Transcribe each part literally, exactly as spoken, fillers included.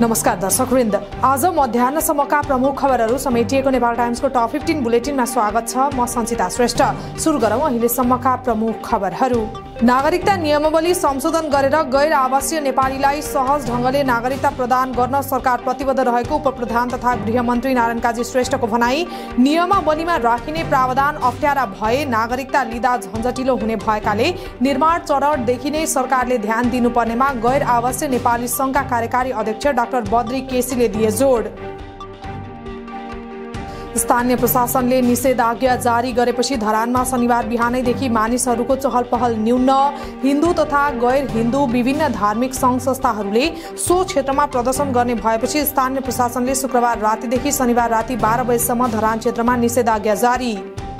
नमस्कार दर्शकवृन्द, आज मध्याह्नसम्मका प्रमुख खबरहरू समेटिएको नेपाल टाइम्सको टप फिफ्टिन बुलेटिनमा स्वागत छ। म सञ्चिता श्रेष्ठ। सुरु गरौँ अहिलेसम्मका प्रमुख खबरहरू। नागरिकता नियमावली संशोधन गरेर गैर आवासीय नेपालीलाई सहज ढङ्गले नागरिकता प्रदान गर्न सरकार प्रतिबद्ध रहेको उपप्रधान तथा गृहमन्त्री नारायण काजी श्रेष्ठको भनाई। नियमावलीमा राखिने प्रावधान अप्ठ्यारा भए नागरिकता लिँदा झन्झटिलो हुने भएकाले निर्माण चरणदेखि नै सरकारले ध्यान दिनुपर्नेमा गैर आवासीय नेपाली संघका कार्यकारी अध्यक्ष डाक्टर बद्री केसीले दिए जोड। स्थानीय प्रशासनले निषेधाज्ञा जारी गरेपछि धरानमा शनिबार बिहानैदेखि मानिसहरूको चहल पहल न्यून। हिन्दू तथा गैर हिन्दू विभिन्न धार्मिक सङ्घ संस्थाहरूले सो क्षेत्रमा प्रदर्शन गर्ने भएपछि स्थानीय प्रशासनले शुक्रबार रातिदेखि शनिबार राति बाह्र बजेसम्म धरान क्षेत्रमा निषेधाज्ञा जारी।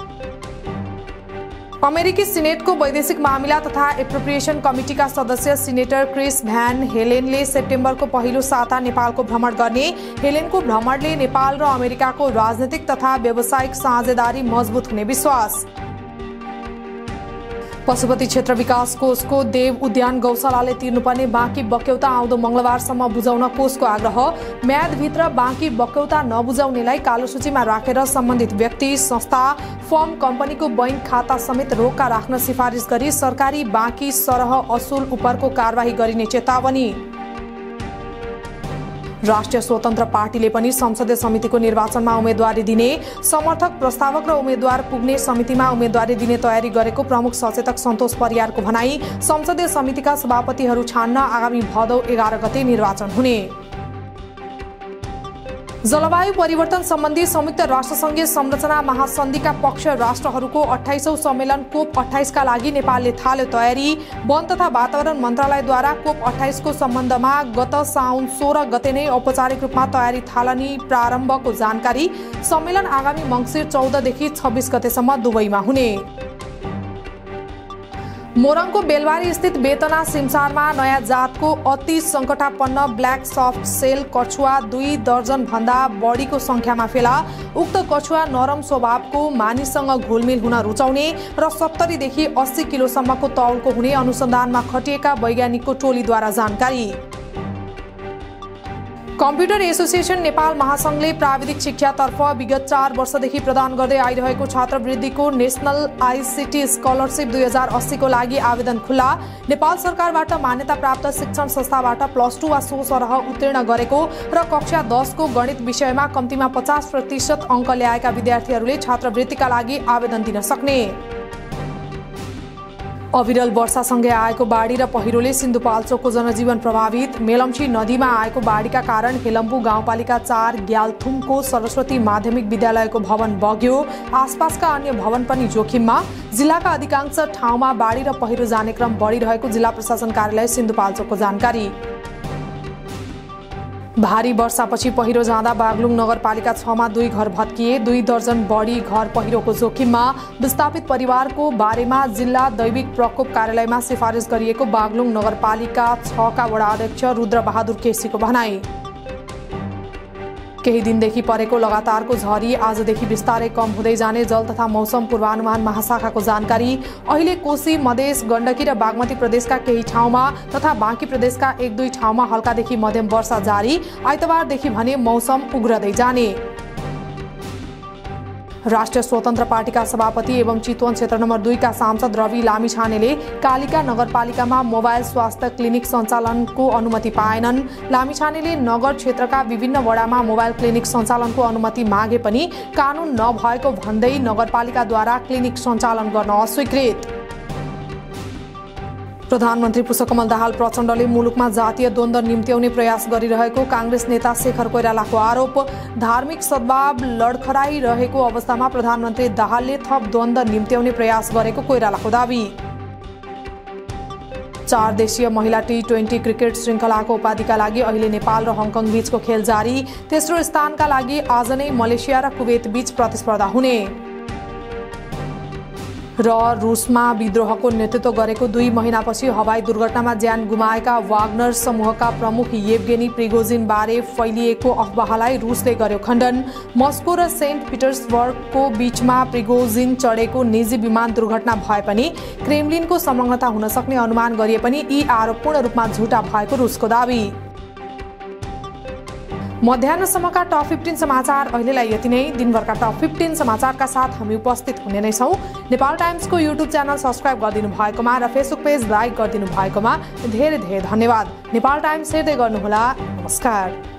अमेरिकी सिनेटको वैदेशिक मामिला तथा एप्रोप्रिएसन कमिटीका सदस्य सिनेटर क्रिस भ्यान हेलेनले सेप्टेम्बरको पहिलो साता नेपालको भ्रमण गर्ने। हेलेनको भ्रमणले नेपाल र अमेरिकाको राजनीतिक तथा व्यावसायिक साझेदारी मजबुत हुने विश्वास। पशुपति क्षेत्र विकास कोषको देव उद्यान गौशालाले तिर्नुपर्ने बाँकी बक्यौता आउँदो मंगलबारसम्म बुझाउन कोषको आग्रह। म्यादभित्र बाँकी बक्यौता नबुझाउनेलाई कालो सूचीमा राखेर सम्बन्धित व्यक्ति, संस्था, फर्म, कम्पनीको बैंक खाता समेत रोक्का राख्न सिफारिस गरी सरकारी बाँकी सरह असुल उपरको कारबाही गरिने चेतावनी। राष्ट्रिय स्वतन्त्र पार्टीले पनि संसदीय समितिको निर्वाचनमा उम्मेदवारी दिने। समर्थक, प्रस्तावक र उम्मेद्वार पुग्ने समितिमा उम्मेदवारी दिने तयारी गरेको प्रमुख सचेतक सन्तोष परियारको भनाई। संसदीय समितिका सभापतिहरू छान्न आगामी भदौ एघार गते निर्वाचन हुने। जलवायु परिवर्तन सम्बन्धी संयुक्त राष्ट्रसङ्घीय संरचना महासन्धिका पक्ष राष्ट्रहरूको अठाइसौं सम्मेलन कोप अठाइसका लागि नेपालले थाल्यो तयारी। वन तथा वातावरण मन्त्रालयद्वारा कोप अठाइसको सम्बन्धमा गत साउन सोह्र गते नै औपचारिक रूपमा तयारी थालनी प्रारम्भको जानकारी। सम्मेलन आगामी मङ्सिर चौधदेखि छब्बिस गतेसम्म दुबईमा हुने। मोरङको बेलबारी स्थित बेतना सिमसारमा नयाँ जातको अति सङ्कटापन्न ब्ल्याक सफ्ट सेल कछुवा दुई दर्जन भन्दा बढीको संख्यामा फेला। उक्त कछुवा नरम स्वभावको, मानिससँग घुलमिल हुन रुचाउने र सत्तरीदेखि अस्सी किलोसम्मको तौलको हुने अनुसन्धानमा खटिएका वैज्ञानिकको टोलीद्वारा जानकारी। कम्प्युटर एसोसिएसन नेपाल महासंघले प्राविधिक शिक्षातर्फ विगत चार वर्षदेखि प्रदान गर्दै आइरहेको छात्रवृत्तिको नेसनल आइसिटी स्कलरसिप दुई हजार अस्सीको लागि आवेदन खुल्ला। नेपाल सरकारबाट मान्यता प्राप्त शिक्षण संस्थाबाट प्लस टू वा सो सरह उत्तीर्ण गरेको र कक्षा दसको गणित विषयमा कम्तीमा पचास प्रतिशत अङ्क ल्याएका विद्यार्थीहरूले छात्रवृत्तिका लागि आवेदन दिन सक्ने। अविरल वर्षासँगै आएको बाढी र पहिरोले सिन्धुपाल्चोकको जनजीवन प्रभावित। मेलम्ची नदीमा आएको बाढीका कारण हेलम्बु गाउँपालिका चार ग्यालथुमको सरस्वती माध्यमिक विद्यालयको भवन बग्यो। आसपासका अन्य भवन पनि जोखिममा। जिल्लाका अधिकांश ठाउँमा बाढी र पहिरो जाने क्रम बढिरहेको जिल्ला प्रशासन कार्यालय सिन्धुपाल्चोकको जानकारी। भारी वर्षापछि पहिरो जाँदा बागलुङ नगरपालिका छमा दुई घर भत्किए। दुई दर्जन बढी घर पहिरोको जोखिममा। विस्थापित परिवारको बारेमा जिल्ला दैविक प्रकोप कार्यालयमा सिफारिस गरिएको बागलुङ नगरपालिका छका वडा अध्यक्ष रुद्र बहादुर केसीको भनाई। केही दिनदेखि परेको लगातारको झरी आजदेखि बिस्तारै कम हुँदै जाने जल तथा मौसम पूर्वानुमान महाशाखाको जानकारी। अहिले कोशी, मधेस, गण्डकी र बागमती प्रदेशका केही ठाउँमा तथा बाँकी प्रदेशका एक दुई ठाउँमा हल्कादेखि मध्यम वर्षा जारी। आइतबारदेखि भने मौसम उग्रदै जाने। राष्ट्रिय स्वतन्त्र पार्टीका सभापति एवं चितवन क्षेत्र नम्बर दुईका सांसद रवि लामिछानेले कालिका नगरपालिकामा मोबाइल स्वास्थ्य क्लिनिक सञ्चालनको अनुमति पाएनन्। लामिछानेले नगर क्षेत्रका विभिन्न वडामा मोबाइल क्लिनिक सञ्चालनको अनुमति मागे पनि कानून नभएको भन्दै नगरपालिकाद्वारा क्लिनिक सञ्चालन गर्न अस्वीकृत। प्रधानमन्त्री पुष्पकमल दाहाल प्रचण्डले मुलुकमा जातीय द्वन्द्व निम्त्याउने प्रयास गरिरहेको कांग्रेस नेता शेखर कोइरालाको आरोप। धार्मिक सद्भाव लडखडाइरहेको अवस्थामा प्रधानमन्त्री दाहालले थप द्वन्द्व निम्त्याउने प्रयास गरेको कोइरालाको दावी। चार देशीय महिला टी ट्वेन्टी क्रिकेट श्रृङ्खलाको उपाधिका लागि अहिले नेपाल र हङकङ बीचको खेल जारी। तेस्रो स्थानका लागि आज नै मलेसिया र कुवेत बीच प्रतिस्पर्धा हुने। र रुसमा विद्रोहको नेतृत्व गरेको दुई महिनापछि हवाई दुर्घटनामा ज्यान गुमाएका वाग्नर समूहका प्रमुख येवगेनी प्रिगोजिन बारे फैलिएको अफवाहलाई रुसले गर्यो खण्डन। मस्को र सेन्ट पिटर्सबर्गको बीचमा प्रिगोजिन चढेको निजी विमान दुर्घटना भए पनि क्रेमलिनको संलग्नता हुन सक्ने अनुमान गरिए पनि यी आरोप पूर्ण रूपमा झुटा भएको रुसको दावी। मध्याह्नसम्मका टप फिफ्टिन समाचार अहिलेलाई यति नै। दिनभरका टप फिफ्टिन समाचारका साथ हामी उपस्थित हुने नै छौँ। नेपाल टाइम्सको युट्युब च्यानल सब्स्क्राइब गरिदिनु भएकोमा र फेसबुक पेज लाइक गरिदिनु भएकोमा धेरै धेरै धन्यवाद। नेपाल टाइम्स हेर्दै गर्नुहोला। नमस्कार।